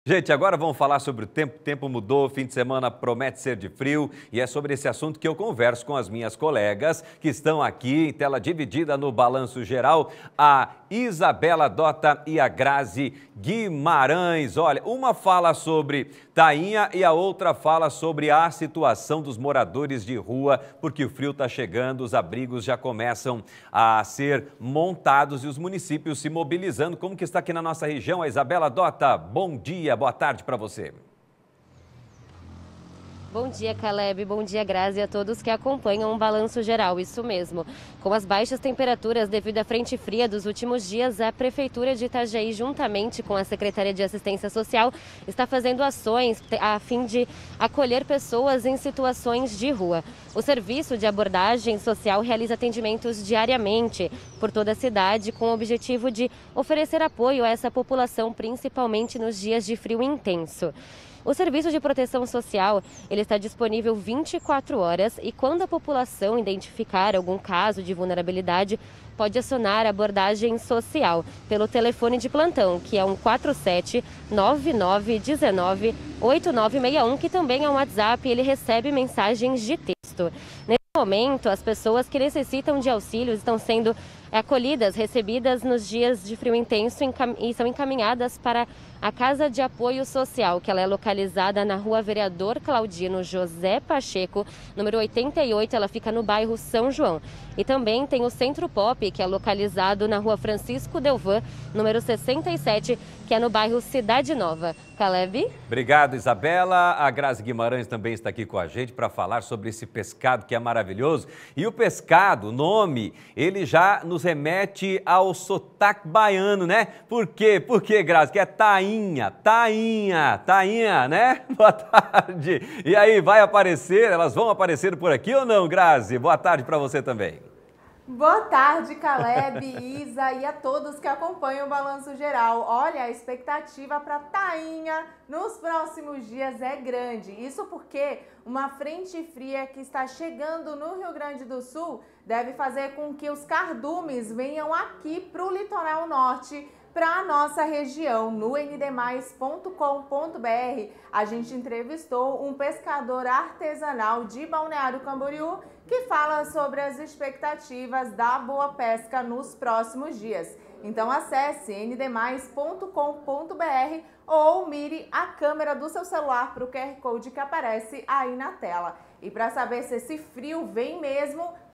Gente, agora vamos falar sobre o tempo. O tempo mudou, o fim de semana promete ser de frio e é sobre esse assunto que eu converso com as minhas colegas que estão aqui em tela dividida no Balanço Geral, a Isabela Dota e a Grazi Guimarães. Olha, uma fala sobre tainha e a outra fala sobre a situação dos moradores de rua, porque o frio está chegando, os abrigos já começam a ser montados e os municípios se mobilizando. Como que está aqui na nossa região? A Isabela Dota, bom dia, boa tarde para você. Bom dia, Caleb. Bom dia, Grazi, e a todos que acompanham o Balanço Geral. Isso mesmo. Com as baixas temperaturas devido à frente fria dos últimos dias, a Prefeitura de Itajaí, juntamente com a Secretaria de Assistência Social, está fazendo ações a fim de acolher pessoas em situações de rua. O Serviço de Abordagem Social realiza atendimentos diariamente por toda a cidade, com o objetivo de oferecer apoio a essa população, principalmente nos dias de frio intenso. O Serviço de Proteção Social ele está disponível 24 horas e quando a população identificar algum caso de vulnerabilidade, pode acionar a abordagem social pelo telefone de plantão, que é 147 9919 8961, que também é um WhatsApp e ele recebe mensagens de texto. Nesse momento, as pessoas que necessitam de auxílio estão sendo acolhidas, recebidas nos dias de frio intenso e são encaminhadas para a Casa de Apoio Social, que ela é localizada na Rua Vereador Claudino José Pacheco, número 88, ela fica no bairro São João. E também tem o Centro Pop, que é localizado na Rua Francisco Delvan, número 67, que é no bairro Cidade Nova. Caleb? Obrigado, Isabela. A Grazi Guimarães também está aqui com a gente para falar sobre esse pescado que é maravilhoso. E o pescado, o nome, ele já nos remete ao sotaque baiano, né? Por quê? Por quê, Grazi? Que é tainha, né? Boa tarde. E aí, vai aparecer? Elas vão aparecer por aqui ou não, Grazi? Boa tarde para você também. Boa tarde, Caleb, Isa e a todos que acompanham o Balanço Geral. Olha, a expectativa para tainha nos próximos dias é grande. Isso porque uma frente fria que está chegando no Rio Grande do Sul deve fazer com que os cardumes venham aqui para o litoral norte, para a nossa região. No ndmais.com.br, a gente entrevistou um pescador artesanal de Balneário Camboriú que fala sobre as expectativas da boa pesca nos próximos dias. Então acesse ndmais.com.br ou mire a câmera do seu celular para o QR Code que aparece aí na tela. E para saber se esse frio vem mesmo,